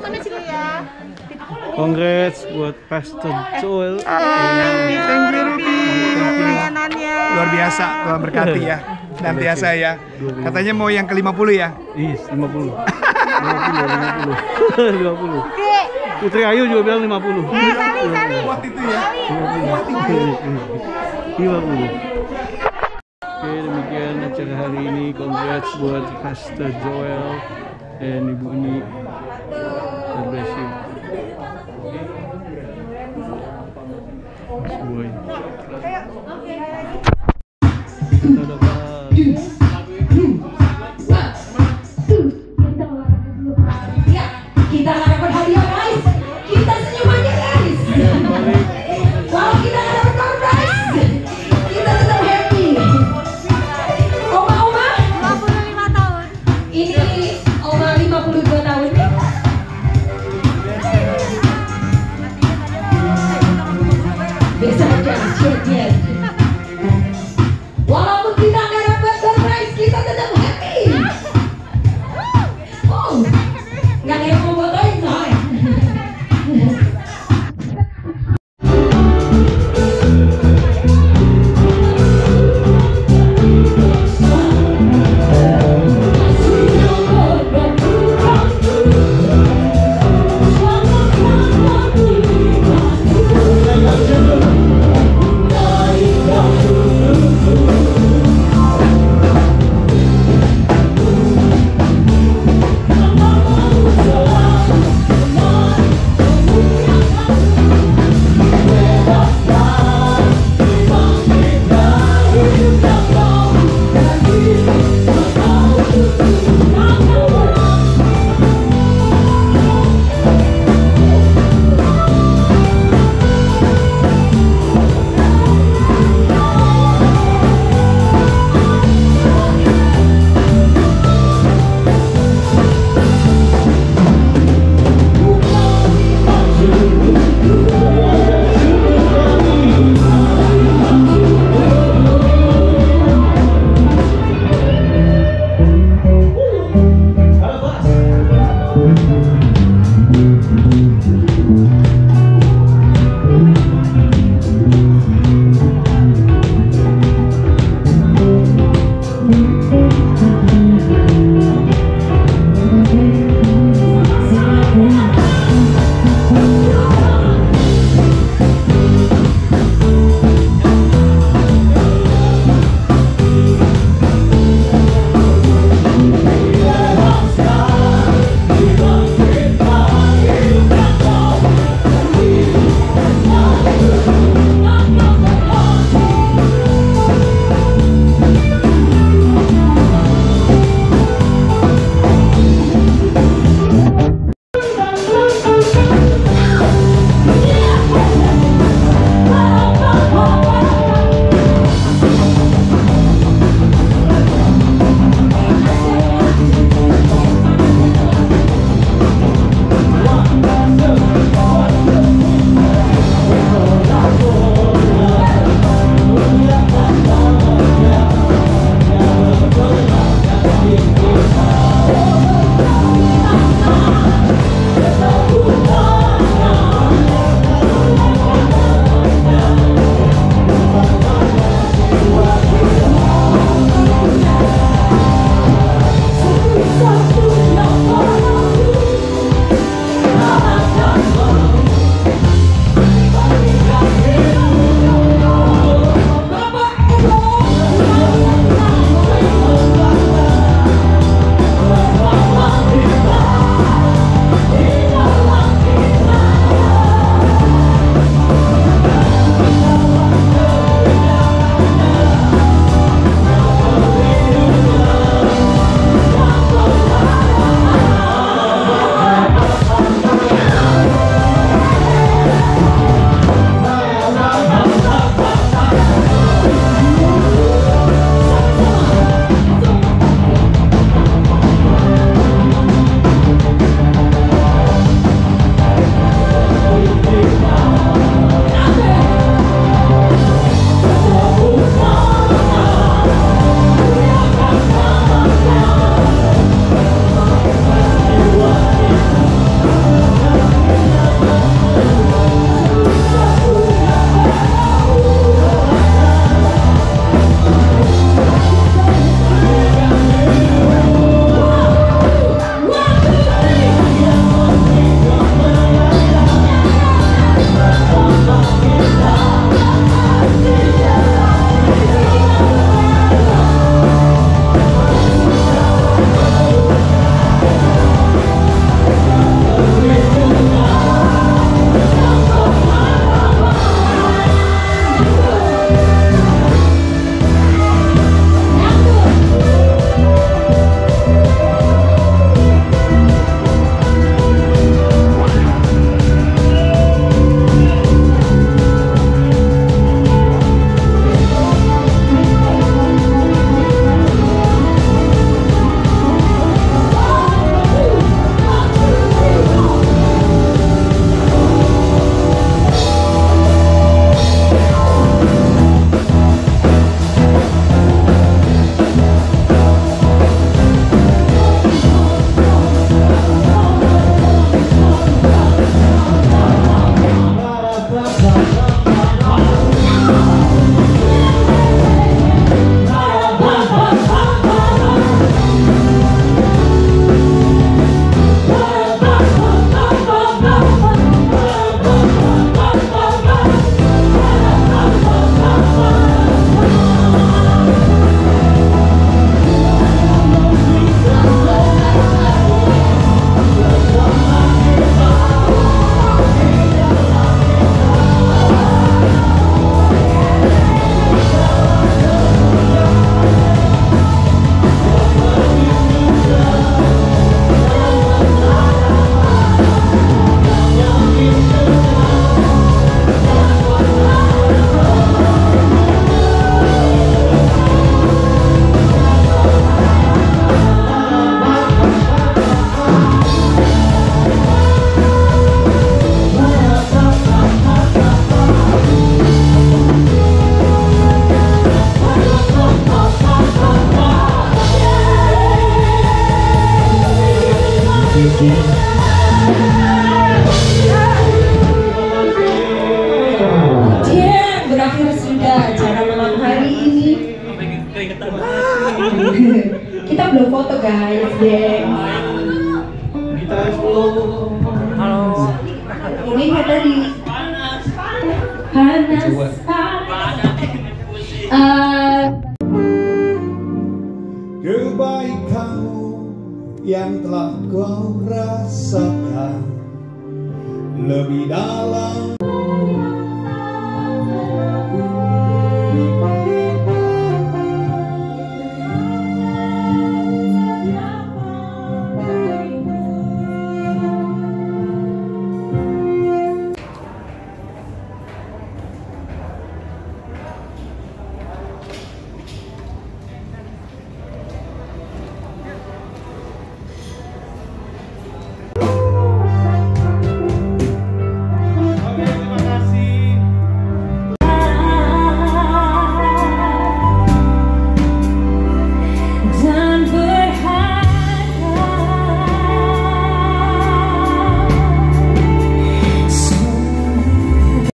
Congrats buat Pastor Joel. Thank you Ruby. Pelayanannya. Luar biasa, Tuhan berkati ya. Nantiasa ya. Katanya mau yang ke-50 ya? Iya, 50. 50. Putri Ayu juga bilang 50. Kuat itu ya. 50. Oke, demikian acara hari ini. Congrats buat Pastor Joel dan Ibu Uni. God bless you. Boy. Kita dapat. Kita nggak dapat hadiah guys, kita senyum aja guys. Kalau kita nggak dapat door prize, kita tetap happy. Oma 55 tahun. ini Oma 52 tahun. Bisa aja, cek. Walaupun kita nggak dapat door prize, kita tetap happy. Oh, nggak ada yang mau fotoin soalnya. Selamat Berakhir sudah acara malam hari ini. Kita belum foto guys, geng. Ini kayak tadi panas. Kebaikanmu yang telah kau rasakan lebih dalam